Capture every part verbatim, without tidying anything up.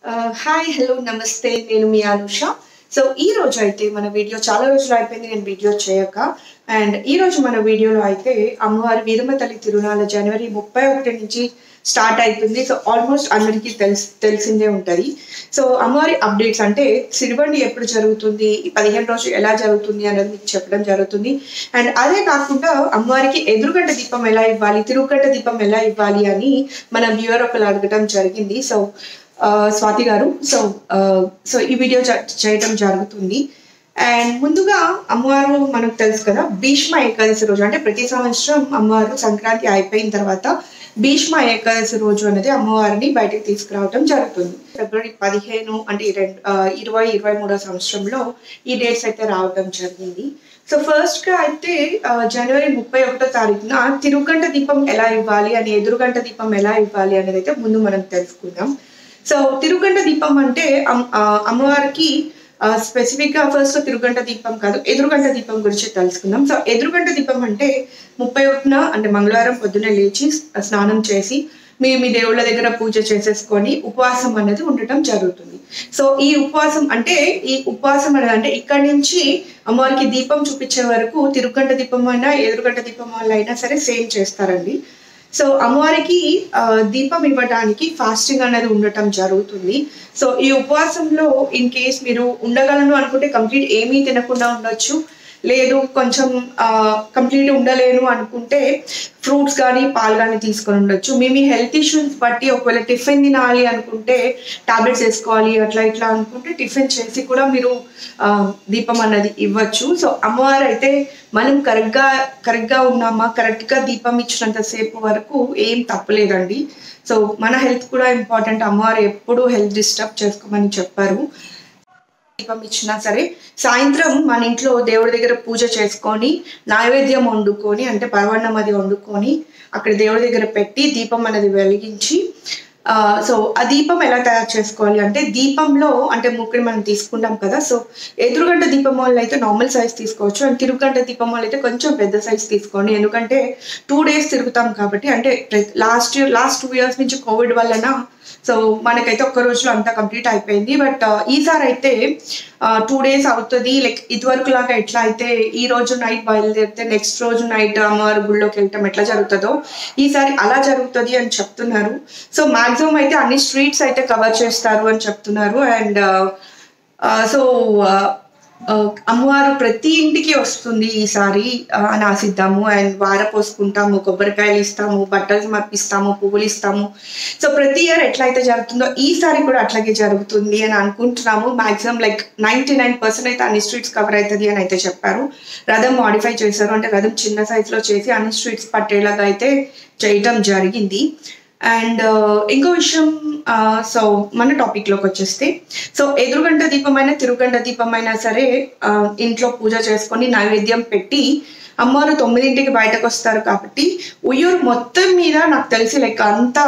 Hi hello నమస్తే నేను మీ Anusha. So ఈ రోజు అయితే మన వీడియో చాలా రోజులు అయిపోయింది నేను వీడియో చేయక. అండ్ ఈ రోజు మన వీడియోలో అయితే అమ్మవారి వీరమ్మతల్లి తిరునాళ్ళ జనవరి ముప్పై ఒకటి నుంచి స్టార్ట్ అవుతుంది. సో ఆల్మోస్ట్ అందరికీ తెలిసి తెలిసిందే ఉంటుంది. సో అమ్మవారి అప్డేట్స్ అంటే సిరిబండి ఎప్పుడు జరుగుతుంది, ఈ పదిహేను రోజు ఎలా జరుగుతుంది అనేది మీకు చెప్పడం జరుగుతుంది. అండ్ అదే కాకుండా అమ్మవారికి ఎదురుగంట దీపం ఎలా ఇవ్వాలి, తిరుగుగంట దీపం ఎలా ఇవ్వాలి అని మన వ్యూవర్ ఒకరు అడగడం జరిగింది. సో స్వాతి గారు సో సో ఈ వీడియో చేయటం జరుగుతుంది. అండ్ ముందుగా అమ్మవారు మనకు తెలుసు కదా, భీష్మ ఏకాదశి రోజు అంటే ప్రతి సంవత్సరం అమ్మవారు సంక్రాంతి అయిపోయిన తర్వాత భీష్మ ఏకాదశి రోజు అనేది అమ్మవారిని బయటకు తీసుకురావడం జరుగుతుంది. ఫిబ్రవరి పదిహేను అంటే రెండు ఇరవై ఇరవై మూడో సంవత్సరంలో ఈ డేట్స్ అయితే రావడం జరిగింది. సో ఫస్ట్ గా అయితే జనవరి ముప్పై ఒకటో తారీఖున తిరుగుగంట దీపం ఎలా ఇవ్వాలి అని, ఎదురుగంట దీపం ఎలా ఇవ్వాలి అనేది అయితే ముందు మనం తెలుసుకుందాం. సో తిరుగుగంట దీపం అంటే అమ్మవారికి స్పెసిఫిక్ గా ఫస్ట్ తిరుగుగంట దీపం కాదు, ఎదురుగంట దీపం గురించి తెలుసుకుందాం. సో ఎదురుగంట దీపం అంటే ముప్పై ఒకటిన అంటే మంగళవారం పొద్దున్నే లేచి స్నానం చేసి మీ మీ దేవుళ్ళ దగ్గర పూజ చేసేసుకొని ఉపవాసం అనేది ఉండటం జరుగుతుంది. సో ఈ ఉపవాసం అంటే ఈ ఉపవాసం అనేది అంటే ఇక్కడి నుంచి అమ్మవారికి దీపం చూపించే వరకు తిరుగుగంట దీపం అయినా ఎదురుగంట దీపం వల్ల అయినా సరే సేమ్ చేస్తారండి. సో అమ్మవారికి దీపం ఇవ్వడానికి ఫాస్టింగ్ అనేది ఉండటం జరుగుతుంది. సో ఈ ఉపవాసంలో ఇన్ కేస్ మీరు ఉండగలను అనుకుంటే కంప్లీట్ ఏమీ తినకుండా ఉండొచ్చు, లేదు కొంచెం కంప్లీట్ ఉండలేను అనుకుంటే ఫ్రూట్స్ కానీ పాలు కానీ తీసుకొని ఉండొచ్చు. మీ మీ హెల్త్ ఇష్యూస్ బట్టి ఒకవేళ టిఫిన్ తినాలి అనుకుంటే టాబ్లెట్స్ వేసుకోవాలి అట్లా ఇట్లా అనుకుంటే టిఫిన్ చేసి కూడా మీరు దీపం అన్నది ఇవ్వచ్చు. సో అమ్మవారు అయితే మనం కరెక్ట్గా కరెక్ట్గా ఉన్నామా, కరెక్ట్గా దీపం ఇచ్చినంతసేపు వరకు ఏం తప్పలేదండి. సో మన హెల్త్ కూడా ఇంపార్టెంట్, అమ్మవారు ఎప్పుడూ హెల్త్ డిస్టర్బ్ చేసుకోమని చెప్పారు. దీపం ఇచ్చినా సరే సాయంత్రం మన ఇంట్లో దేవుడి దగ్గర పూజ చేసుకొని నైవేద్యం వండుకొని అంటే పరమాన్నం అది వండుకొని అక్కడ దేవుడి దగ్గర పెట్టి దీపం అనేది వెలిగించి ఆ సో ఆ దీపం ఎలా తయారు చేసుకోవాలి అంటే దీపంలో అంటే ముక్కుని మనం తీసుకుంటాం కదా. సో ఎదురుగంట దీపం వాళ్ళు అయితే నార్మల్ సైజ్ తీసుకోవచ్చు, అండ్ తిరుగుగంట దీపం వాళ్ళు అయితే కొంచెం పెద్ద సైజ్ తీసుకోండి. ఎందుకంటే టూ డేస్ తిరుగుతాం కాబట్టి, అంటే last year last two years నుంచి కోవిడ్ వలన సో మనకైతే ఒక్క రోజులో అంతా కంప్లీట్ అయిపోయింది. బట్ ఈసారి అయితే టూ డేస్ అవుతుంది. లైక్ ఇదివరకు లాగా ఎట్లా అయితే ఈ రోజు నైట్ బయలుదేరితే నెక్స్ట్ రోజు నైట్ అమ్మవారి గుళ్ళోకి వెళ్ళటం ఎట్లా జరుగుతుందో ఈసారి అలా జరుగుతుంది అని చెప్తున్నారు. సో మాక్సిమం అయితే అన్ని స్ట్రీట్స్ అయితే కవర్ చేస్తారు అని చెప్తున్నారు. అండ్ సో అమ్మవారు ప్రతి ఇంటికి వస్తుంది ఈసారి అని ఆశిద్దాము. అండ్ వార పోసుకుంటాము, కొబ్బరికాయలు ఇస్తాము, బట్టలు సమర్పిస్తాము, పువ్వులు ఇస్తాము. సో ప్రతి ఇయర్ ఎట్లయితే జరుగుతుందో ఈసారి కూడా అట్లాగే జరుగుతుంది అని అనుకుంటున్నాము. Maximum like ninety nine percent అయితే అన్ని స్ట్రీట్స్ కవర్ అవుతుంది అని అయితే చెప్పారు. రథం మాడిఫై చేశారు, అంటే రథం చిన్న సైజులో చేసి అన్ని స్ట్రీట్స్ పట్టేలాగా అయితే చేయటం జరిగింది. అండ్ ఇంకో విషయం, సో మన టాపిక్ లోకి వచ్చేస్తే సో ఎదురుగంట దీపం అయినా తిరుగుగంట దీపం అయినా సరే ఇంట్లో పూజ చేసుకొని నైవేద్యం పెట్టి అమ్మవారు తొమ్మిదింటికి బయటకు వస్తారు కాబట్టి ఉయ్యూరు మొత్తం మీద నాకు తెలిసి లైక్ అంతా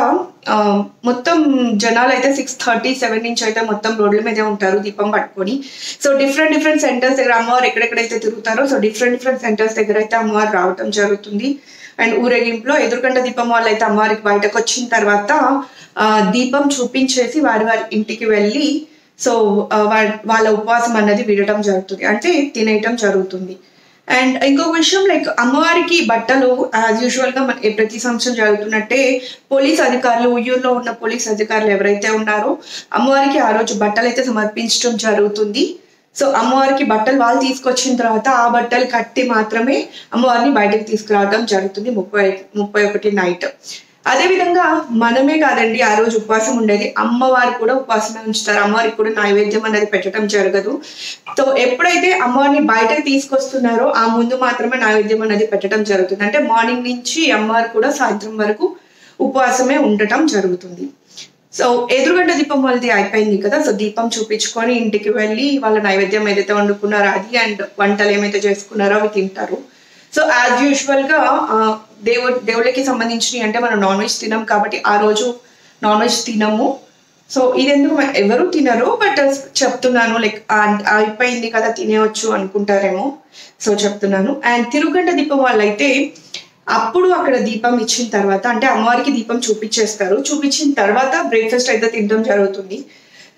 మొత్తం జనాలు అయితే సిక్స్ థర్టీ సెవెన్ నుంచి అయితే మొత్తం రోడ్ల మీదే ఉంటారు దీపం పట్టుకొని. సో డిఫరెంట్ డిఫరెంట్ సెంటర్స్ దగ్గర అమ్మవారు ఎక్కడెక్కడైతే తిరుగుతారో సో డిఫరెంట్ డిఫరెంట్ సెంటర్స్ దగ్గర అయితే అమ్మవారు రావటం జరుగుతుంది. అండ్ ఊరేగింపులో ఎదురుగంట దీపం వాళ్ళు అయితే అమ్మవారికి బయటకు వచ్చిన తర్వాత ఆ దీపం చూపించేసి వారి వారి ఇంటికి వెళ్ళి సో వాళ్ళ ఉపవాసం అన్నది విడటం జరుగుతుంది, అంటే తినేయటం జరుగుతుంది. అండ్ ఇంకొక విషయం, లైక్ అమ్మవారికి బట్టలు యాజ్ యూజువల్ గా ప్రతి సంవత్సరం జరుగుతున్నట్టే పోలీస్ అధికారులు, ఉయ్యూరులో ఉన్న పోలీస్ అధికారులు ఎవరైతే ఉన్నారో అమ్మవారికి ఆ రోజు బట్టలు అయితే సమర్పించడం జరుగుతుంది. సో అమ్మవారికి బట్టలు వాళ్ళు తీసుకొచ్చిన తర్వాత ఆ బట్టలు కట్టి మాత్రమే అమ్మవారిని బయటకు తీసుకురావడం జరుగుతుంది ముప్పై ముప్పై ఒకటి నైట్. అదేవిధంగా మనమే కాదండి ఆ రోజు ఉపవాసం ఉండేది, అమ్మవారు కూడా ఉపవాసమే ఉంచుతారు. అమ్మవారికి కూడా నైవేద్యం అనేది పెట్టడం జరగదు. సో ఎప్పుడైతే అమ్మవారిని బయటకు తీసుకొస్తున్నారో ఆ ముందు మాత్రమే నైవేద్యం అనేది పెట్టడం జరుగుతుంది. అంటే మార్నింగ్ నుంచి అమ్మవారు కూడా సాయంత్రం వరకు ఉపవాసమే ఉండటం జరుగుతుంది. సో ఎదురుగంట దీపం వాళ్ళది అయిపోయింది కదా, సో దీపం చూపించుకొని ఇంటికి వెళ్ళి వాళ్ళ నైవేద్యం ఏదైతే వండుకున్నారో అది అండ్ వంటలు ఏమైతే చేసుకున్నారో అవి తింటారు. సో యాజ్ యూజువల్ గా దేవుడు దేవుళ్ళకి సంబంధించినవి అంటే మనం నాన్ వెజ్ తినం కాబట్టి ఆ రోజు నాన్ వెజ్ తినము. సో ఇది ఎందుకు ఎవరు తినరు, బట్ చెప్తున్నాను లైక్ అయిపోయింది కదా తినేవచ్చు అనుకుంటారేమో, సో చెప్తున్నాను. అండ్ తిరుగుగంట దీపం వాళ్ళైతే అప్పుడు అక్కడ దీపం ఇచ్చిన తర్వాత అంటే అమ్మవారికి దీపం చూపించేస్తారు, చూపించిన తర్వాత బ్రేక్ఫాస్ట్ అయితే తినడం జరుగుతుంది.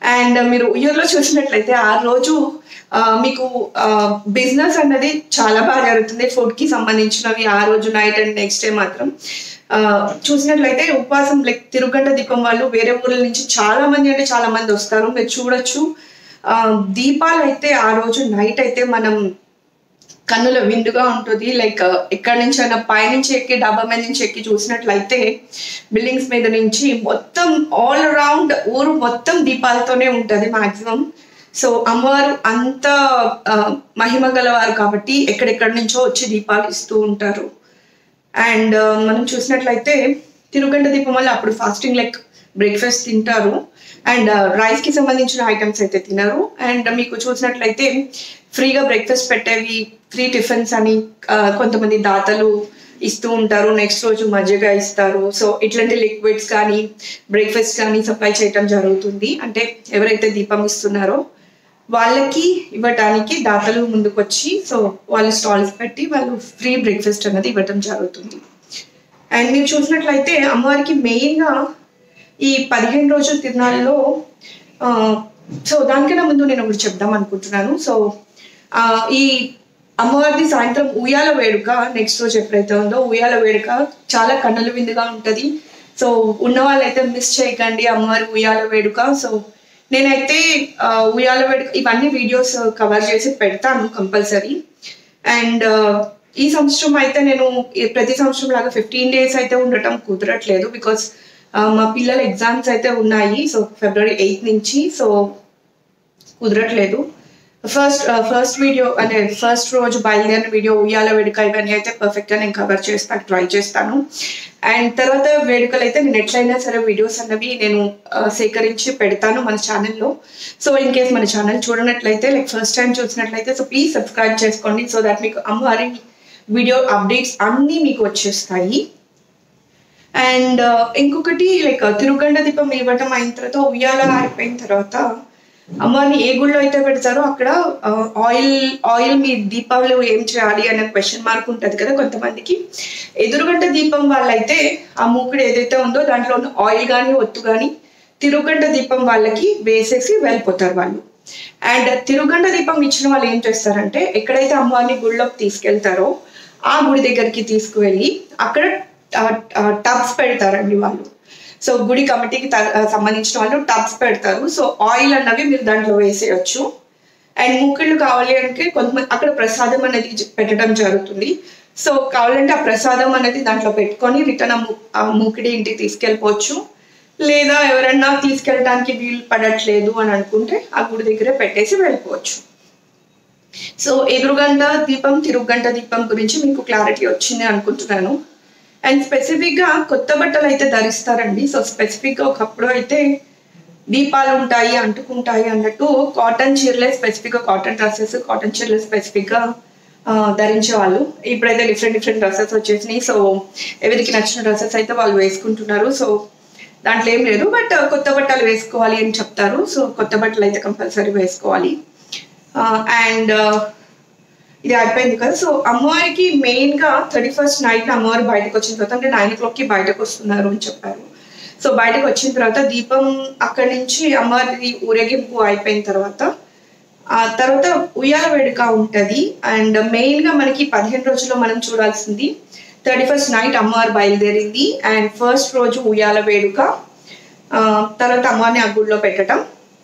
అండ్ మీరు ఉయ్యూరులో చూసినట్లయితే ఆ రోజు మీకు బిజినెస్ అన్నది చాలా బాగా జరుగుతుంది, ఫుడ్కి సంబంధించినవి ఆ రోజు నైట్ అండ్ నెక్స్ట్ డే మాత్రం చూసినట్లయితే ఉపవాసం లైక్ తిరుగంట దీపం వాళ్ళు వేరే ఊర్ల నుంచి చాలా మంది అంటే చాలా మంది వస్తారు. మీరు చూడొచ్చు దీపాలు అయితే ఆ రోజు నైట్ అయితే మనం కన్నుల విందుగా ఉంటుంది. లైక్ ఎక్కడి నుంచి అయినా పైనుంచి ఎక్కి డాబా మీద నుంచి ఎక్కి చూసినట్లయితే బిల్డింగ్స్ మీద నుంచి మొత్తం ఆల్ అరౌండ్ ఊరు మొత్తం దీపాలతోనే ఉంటుంది మాక్సిమం. సో అమ్మవారు అంత మహిమ గలవారు కాబట్టి ఎక్కడెక్కడి నుంచో వచ్చి దీపాలు ఇస్తూ ఉంటారు. అండ్ మనం చూసినట్లయితే తిరుగంట దీపం వల్ల అప్పుడు ఫాస్టింగ్ లైక్ బ్రేక్ఫాస్ట్ తింటారు అండ్ రైస్కి సంబంధించిన ఐటమ్స్ అయితే తినరు. అండ్ మీకు చూసినట్లయితే ఫ్రీగా బ్రేక్ఫాస్ట్ పెట్టేవి ఫ్రీ టిఫిన్స్ అని కొంతమంది దాతలు ఇస్తూ ఉంటారు. నెక్స్ట్ రోజు మజ్జిగ ఇస్తారు. సో ఇట్లాంటి లిక్విడ్స్ కానీ బ్రేక్ఫాస్ట్ కానీ సప్లై చేయటం జరుగుతుంది. అంటే ఎవరైతే దీపం ఇస్తున్నారో వాళ్ళకి ఇవ్వటానికి దాతలు ముందుకు వచ్చి సో వాళ్ళు స్టాల్స్ పెట్టి వాళ్ళు ఫ్రీ బ్రేక్ఫాస్ట్ అనేది ఇవ్వటం జరుగుతుంది. అండ్ మీరు చూసినట్లయితే అమ్మవారికి మెయిన్గా ఈ పదిహేను రోజుల తిరునాళ్ళలో సో దానికన్నా ముందు నేను ఒకటి చెప్దాం అనుకుంటున్నాను. సో ఈ అమ్మవారిది సాయంత్రం ఉయ్యాల వేడుక నెక్స్ట్ రోజు ఎప్పుడైతే ఉందో ఉయ్యాల వేడుక చాలా కన్నుల విందుగా ఉంటుంది. సో ఉన్న వాళ్ళైతే మిస్ చేయకండి అమ్మవారి ఉయ్యాల వేడుక. సో నేనైతే ఉయ్యాల వేడుక ఇవన్నీ వీడియోస్ కవర్ చేసి పెడతాను కంపల్సరీ. అండ్ ఈ సంవత్సరం అయితే నేను ప్రతి సంవత్సరం లాగా ఫిఫ్టీన్ డేస్ అయితే ఉండటం కుదరట్లేదు బికాస్ మా పిల్లల ఎగ్జామ్స్ అయితే ఉన్నాయి. సో ఫిబ్రవరి ఎయిత్ నుంచి సో కుదరట్లేదు. ఫస్ట్ ఫస్ట్ వీడియో అంటే ఫస్ట్ రోజు బయలుదేరిన వీడియో ఉయ్యాల వేడుక ఇవన్నీ అయితే పర్ఫెక్ట్గా నేను కవర్ చేస్తాను ట్రై చేస్తాను. అండ్ తర్వాత వేడుకలు అయితే నేను ఎట్లయినా సరే వీడియోస్ అన్నవి నేను సేకరించి పెడతాను మన ఛానల్లో. సో ఇన్ కేస్ మన ఛానల్ చూడనట్లయితే లైక్ ఫస్ట్ టైం చూసినట్లయితే సో ప్లీజ్ సబ్స్క్రైబ్ చేసుకోండి సో దట్ మీకు అమ్మవారి వీడియో అప్డేట్స్ అన్నీ మీకు వచ్చేస్తాయి. అండ్ ఇంకొకటి లైక్ తిరుగండ దీపం ఇవ్వటం అయిన తర్వాత ఉయ్యాల అయిపోయిన తర్వాత అమ్మవారిని ఏ గుళ్ళో అయితే పెడతారో అక్కడ ఆయిల్ ఆయిల్ మీ దీపాలు ఏం చేయాలి అనే క్వశ్చన్ మార్క్ ఉంటుంది కదా కొంతమందికి. ఎదురుగంట దీపం వాళ్ళైతే ఆ మూకుడు ఏదైతే ఉందో దాంట్లో ఉన్న ఆయిల్ కానీ ఒత్తు కానీ తిరుగంట దీపం వాళ్ళకి వేసేసి వెళ్ళిపోతారు వాళ్ళు. అండ్ తిరుగంట దీపం ఇచ్చిన వాళ్ళు ఏం చేస్తారంటే ఎక్కడైతే అమ్మవారిని గుళ్ళోకి తీసుకెళ్తారో ఆ గుడి దగ్గరికి తీసుకువెళ్ళి అక్కడ టబ్స్ పెడతారండి వాళ్ళు. సో గుడి కమిటీకి సంబంధించిన వాళ్ళు టబ్స్ పెడతారు. సో ఆయిల్ అన్నవి మీరు దాంట్లో వేసేయచ్చు. అండ్ మూకిళ్ళు కావాలి అంటే కొంతమంది అక్కడ ప్రసాదం అనేది పెట్టడం జరుగుతుంది. సో కావాలంటే ఆ ప్రసాదం అనేది దాంట్లో పెట్టుకొని రిటర్న్ ఆ మూకిడి ఇంటికి తీసుకెళ్ళిపోవచ్చు. లేదా ఎవరన్నా తీసుకెళ్ళడానికి వీలు పడట్లేదు అని అనుకుంటే ఆ గుడి దగ్గరే పెట్టేసి వెళ్ళిపోవచ్చు. సో ఎదురుగంట దీపం తిరుగంట దీపం గురించి మీకు క్లారిటీ వచ్చింది అనుకుంటున్నాను. అండ్ స్పెసిఫిక్గా కొత్త బట్టలు అయితే ధరిస్తారండి. సో స్పెసిఫిక్గా ఒకప్పుడు అయితే దీపాలు ఉంటాయి అంటుకుంటాయి అన్నట్టు కాటన్ చీరలే స్పెసిఫిక్గా కాటన్ డ్రెస్సెస్ కాటన్ చీరలు స్పెసిఫిక్గా ధరించేవాళ్ళు. ఇప్పుడైతే డిఫరెంట్ డిఫరెంట్ డ్రెస్సెస్ వచ్చేసినాయి. సో ఎవరికి నచ్చిన డ్రెస్సెస్ అయితే వాళ్ళు వేసుకుంటున్నారు. సో దాంట్లో ఏం లేదు బట్ కొత్త బట్టలు వేసుకోవాలి అని చెప్తారు. సో కొత్త బట్టలు అయితే కంపల్సరీ వేసుకోవాలి. అండ్ ఇది అయిపోయింది కదా. సో అమ్మవారికి మెయిన్గా థర్టీ ఫస్ట్ నైట్ అమ్మవారు బయటకు వచ్చిన తర్వాత అంటే నైన్ ఓ క్లాక్కి బయటకు వస్తున్నారు అని చెప్పారు. సో బయటకు వచ్చిన తర్వాత దీపం అక్కడి నుంచి అమ్మవారి ఊరేగింపు అయిపోయిన తర్వాత ఆ తర్వాత ఉయ్యాల వేడుక ఉంటుంది. అండ్ మెయిన్గా మనకి పదిహేను రోజుల్లో మనం చూడాల్సింది థర్టీ ఫస్ట్ నైట్ అమ్మవారు బయలుదేరింది అండ్ ఫస్ట్ రోజు ఉయ్యాల వేడుక, తర్వాత అమ్మవారిని ఆ గుడిలో పెట్టడం.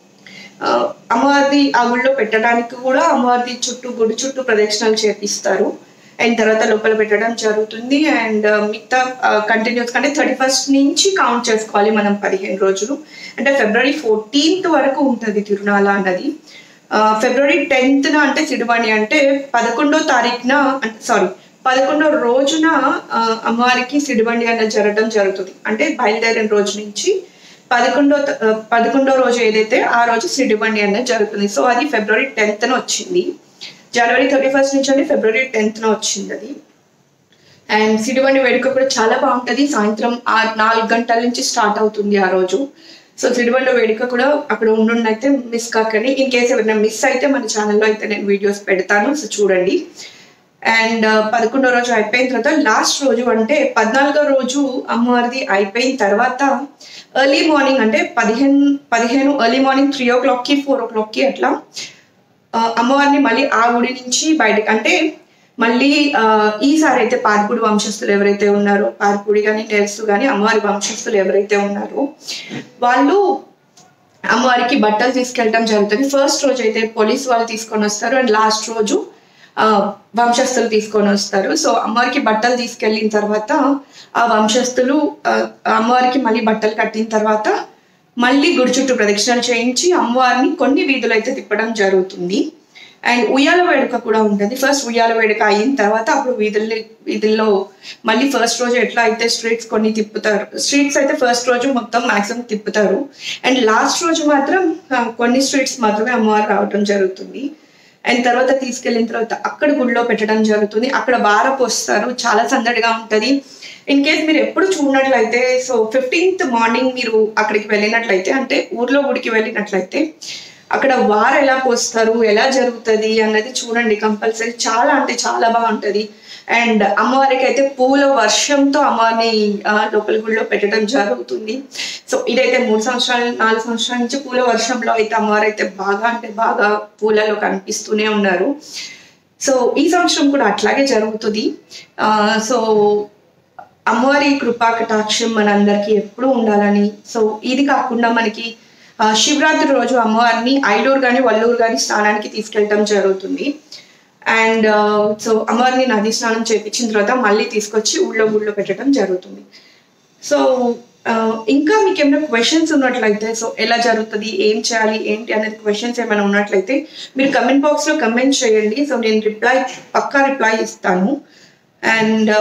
అమ్మవారిది ఆ గుడిలో పెట్టడానికి కూడా అమ్మవారిది చుట్టూ గుడి చుట్టూ ప్రదక్షిణలు చేపిస్తారు. అండ్ తర్వాత లోపల పెట్టడం జరుగుతుంది. అండ్ మిగతా కంటిన్యూస్ అంటే థర్టీ ఫస్ట్ నుంచి కౌంట్ చేసుకోవాలి మనం పదిహేను రోజులు. అంటే ఫిబ్రవరి ఫోర్టీన్త్ వరకు ఉంటుంది తిరునాళ అన్నది. ఫిబ్రవరి టెన్త్న అంటే సిడిబండి అంటే పదకొండో తారీఖున అంటే సారీ పదకొండో రోజున అమ్మవారికి సిడిబండి అన్నది జరగడం జరుగుతుంది. అంటే బయలుదేరిన రోజు నుంచి పదకొండో పదకొండో రోజు ఏదైతే ఆ రోజు సిడిబండి అనేది జరుగుతుంది. సో అది ఫిబ్రవరి టెన్త్న వచ్చింది. జనవరి థర్టీ ఫస్ట్ నుంచి అంటే ఫిబ్రవరి టెన్త్న వచ్చింది అది. అండ్ సిడిబండి వేడుక కూడా చాలా బాగుంటుంది. సాయంత్రం ఆ నాలుగు గంటల నుంచి స్టార్ట్ అవుతుంది ఆ రోజు. సో సిడిబండి వేడుక కూడా అక్కడ ఉండుండి అయితే మిస్ కాకండి. ఇన్ కేసు ఎవరైనా మిస్ అయితే మన ఛానల్లో అయితే నేను వీడియోస్ పెడతాను. సో చూడండి. అండ్ పదకొండో రోజు అయిపోయిన తర్వాత లాస్ట్ రోజు అంటే పద్నాలుగో రోజు అమ్మవారిది అయిపోయిన తర్వాత ఎర్లీ మార్నింగ్ అంటే పదిహేను పదిహేను ఎర్లీ మార్నింగ్ త్రీ ఓ క్లాక్కి ఫోర్ ఓ క్లాక్కి అట్లా అమ్మవారిని మళ్ళీ ఆ గుడి నుంచి బయటకు అంటే మళ్ళీ ఈసారి అయితే పార్పుడి వంశస్థులు ఎవరైతే ఉన్నారో పార్పుడి కానీ నెర్సు కానీ అమ్మవారి వంశస్థులు ఎవరైతే ఉన్నారో వాళ్ళు అమ్మవారికి బట్టలు తీసుకెళ్ళటం జరుగుతుంది. ఫస్ట్ రోజు అయితే పోలీస్ వాళ్ళు తీసుకొని వస్తారు అండ్ లాస్ట్ రోజు వంశస్థులు తీసుకొని వస్తారు. సో అమ్మవారికి బట్టలు తీసుకెళ్ళిన తర్వాత ఆ వంశస్థులు అమ్మవారికి మళ్ళీ బట్టలు కట్టిన తర్వాత మళ్ళీ గుడి చుట్టూ ప్రదక్షిణలు చేయించి అమ్మవారిని కొన్ని వీధులు అయితే తిప్పడం జరుగుతుంది. అండ్ ఉయ్యాల వేడుక కూడా ఉంటుంది. ఫస్ట్ ఉయ్యాల వేడుక అయిన తర్వాత అప్పుడు వీధుల్లో వీధుల్లో మళ్ళీ ఫస్ట్ రోజు ఎట్లా అయితే స్ట్రీట్స్ కొన్ని తిప్పుతారు, స్ట్రీట్స్ అయితే ఫస్ట్ రోజు మొత్తం మ్యాక్సిమం తిప్పుతారు అండ్ లాస్ట్ రోజు మాత్రం కొన్ని స్ట్రీట్స్ మాత్రమే అమ్మవారు రావడం జరుగుతుంది. అండ్ తర్వాత తీసుకెళ్ళిన తర్వాత అక్కడ గుడిలో పెట్టడం జరుగుతుంది. అక్కడ వారపు వస్తారు, చాలా సందడిగా ఉంటుంది. ఇన్ కేస్ మీరు ఎప్పుడు చూడనట్లయితే సో ఫిఫ్టీన్త్ మార్నింగ్ మీరు అక్కడికి వెళ్ళినట్లయితే అంటే ఊర్లో గుడికి వెళ్ళినట్లయితే అక్కడ వారు ఎలా పోస్తారు, ఎలా జరుగుతుంది అన్నది చూడండి కంపల్సరీ. చాలా అంటే చాలా బాగుంటుంది. అండ్ అమ్మవారికి అయితే పూల వర్షంతో అమ్మవారిని లోపల గుడిలో పెట్టడం జరుగుతుంది. సో ఇదైతే మూడు సంవత్సరాలు నాలుగు సంవత్సరాల నుంచి పూల వర్షంలో అయితే అమ్మవారు అయితే బాగా అంటే బాగా పూలలో కనిపిస్తూనే ఉన్నారు. సో ఈ సంవత్సరం కూడా అట్లాగే జరుగుతుంది. సో అమ్మవారి కృపా కటాక్షం మనందరికీ ఎప్పుడూ ఉండాలని. సో ఇది కాకుండా మనకి శివరాత్రి రోజు అమ్మవారిని ఐలూరు కానీ వల్లూరు కానీ స్నానానికి తీసుకెళ్ళటం జరుగుతుంది. అండ్ సో అమ్మవారిని నది స్నానం చేయించిన తర్వాత మళ్ళీ తీసుకొచ్చి ఊళ్ళో గుళ్ళో పెట్టడం జరుగుతుంది. సో ఇంకా మీకు ఏమైనా క్వశ్చన్స్ ఉన్నట్లయితే సో ఎలా జరుగుతుంది, ఏం చేయాలి ఏంటి అనేది క్వశ్చన్స్ ఏమైనా ఉన్నట్లయితే మీరు కమెంట్ బాక్స్లో కమెంట్ చేయండి. సో నేను రిప్లై పక్కా రిప్లై ఇస్తాను. అండ్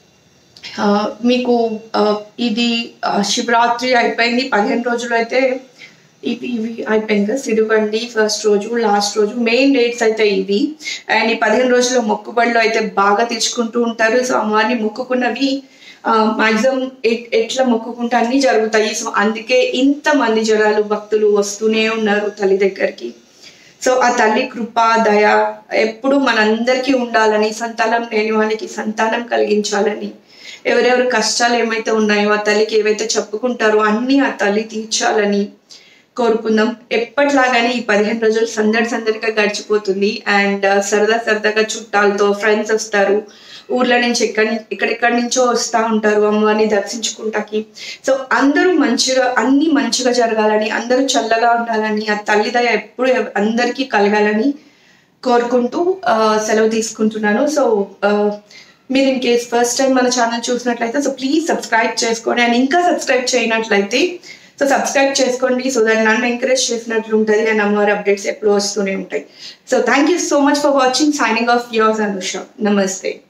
మీకు ఇది శివరాత్రి అయిపోయింది, పదిహేను రోజులు అయితే ఇవి ఇవి అయిపోయింది కదా. సిరుగండి ఫస్ట్ రోజు, లాస్ట్ రోజు మెయిన్ డేట్స్ అయితే ఇవి. అండ్ ఈ పదిహేను రోజుల్లో మొక్కుబడిలో అయితే బాగా తెచ్చుకుంటూ ఉంటారు. సో అమ్మవారిని మొక్కుకున్నవి మ్యాక్సిమం ఎట్లా మొక్కుకుంటే అన్ని జరుగుతాయి. సో అందుకే ఇంతమంది జనాలు భక్తులు వస్తూనే ఉన్నారు తల్లి దగ్గరికి. సో ఆ తల్లి కృప దయ ఎప్పుడు మనందరికీ ఉండాలని, సంతానం లేని వాళ్ళకి సంతానం కలిగించాలని, ఎవరెవరు కష్టాలు ఏమైతే ఉన్నాయో ఆ తల్లికి ఏవైతే చెప్పుకుంటారో అన్నీ ఆ తల్లి తీర్చాలని కోరుకుందాం. ఎప్పటిలాగానే ఈ పదిహేను రోజులు సందడి సందడిగా గడిచిపోతుంది. అండ్ సరదా సరదాగా చుట్టాలతో ఫ్రెండ్స్ వస్తారు, ఊర్ల నుంచి ఎక్కడి ఎక్కడెక్కడి నుంచో వస్తూ ఉంటారు అమ్మవారిని దర్శించుకుంటాకి. సో అందరూ మంచిగా అన్ని మంచిగా జరగాలని, అందరూ చల్లగా ఉండాలని, ఆ తల్లి దయ ఎప్పుడు అందరికీ కలగాలని కోరుకుంటూ సెలవు తీసుకుంటున్నాను. సో మీరు ఇన్ కేస్ ఫస్ట్ టైం మన ఛానల్ చూసినట్లయితే సో ప్లీజ్ సబ్స్క్రైబ్ చేసుకోండి. అండ్ ఇంకా సబ్స్క్రైబ్ చేయనట్లయితే సో సబ్స్క్రైబ్ చేసుకోండి. సో దాన్ని నన్ను ఎంకరేజ్ చేసినట్లు ఉంటుంది అండ్ అమ్మవారి అప్డేట్స్ ఎప్పుడు వస్తూనే ఉంటాయి. So thank you so much for watching. Signing off yours Anusha. నమస్తే.